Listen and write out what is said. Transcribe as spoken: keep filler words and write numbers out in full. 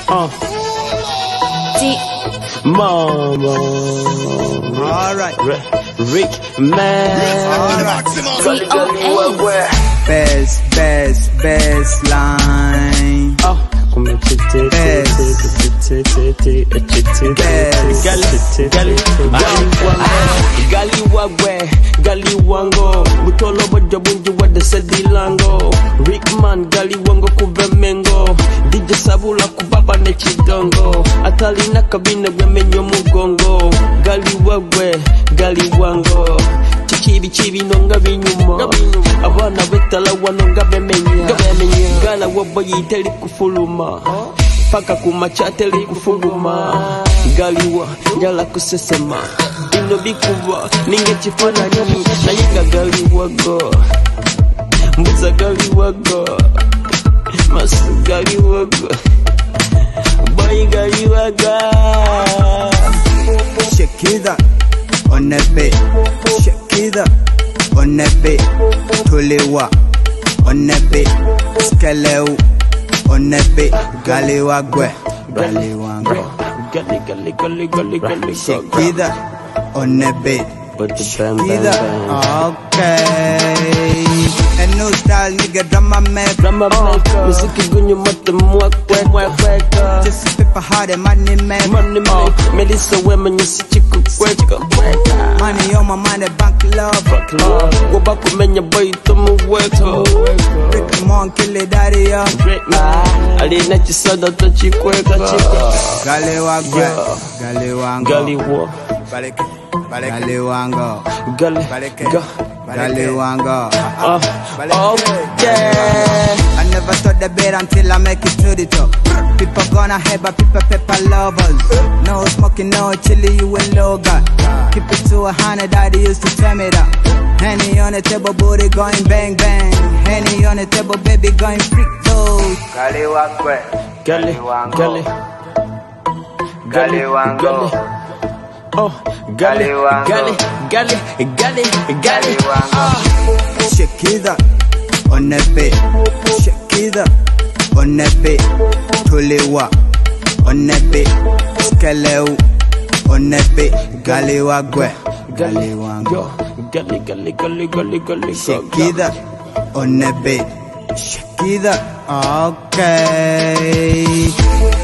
Uh. D. Mama. Alright. Rick Man. D O A. Best, best, best line. Oh. Come chitty chitty chitty chitty gali gali gali wagwe gali wango butolo bojo bunju wade sedilango Rickman gali wango kuvemengo D J Sabula kubaba ne chidongo atali na kabine gwemenyo mugongo gali wagwe gali wango chibi chibi nonga binyuma abana betala wanonga bemenya gala waboyi teli kufuluma paka kumacha teli kufuguma galiwa njala kusesema ino bikuwa ninge chifana nyomi na yiga galiwa go mbuza galiwa go masu galiwa go boy galiwa go. Shakira on that bit, Shakira on that bit, Tulewa on that bit, Skeleu on that bit, Galiwa Gwe, Galiwa Gali gali gali gali gali Shakira on that bit, Shakira, okay. And new style nigga drama maker, drama maker, music gunyu mate mwak mwak mwak. Just a paper hard and money maker, money maker. Melissa women you see chiku kweka. Money on my mind, bank love, bank love. Go back to menya boy to mu weka. Rick Mon kill it daddy up. Rick man, ali na chisada to chikweka. Galiwa gwe, Galiwa Galiwa. Baleke, baleke. Galiwango, Gali, Baleke, Galiwango. Uh, okay. I never thought the bed until I make it to the top. People gonna hate, but people pepper lovers. No smoking, no chili, you will loga. Keep it to a hundred, daddy used to tell me that. Henny on the table, booty going bang bang. Henny on the table, baby going freak those. Galiwangwe, Gali, Gali, Galiwango. Oh, gali, gali, gali, gali, gali. Shakira on that bit, Shakira on that bit, Tulewa on that bit, Skeleu on that bit, Galiwa Gwe, Galiwango. Gali, gali, gali, gali, gali. Shakira on that bit, Shakira, okay.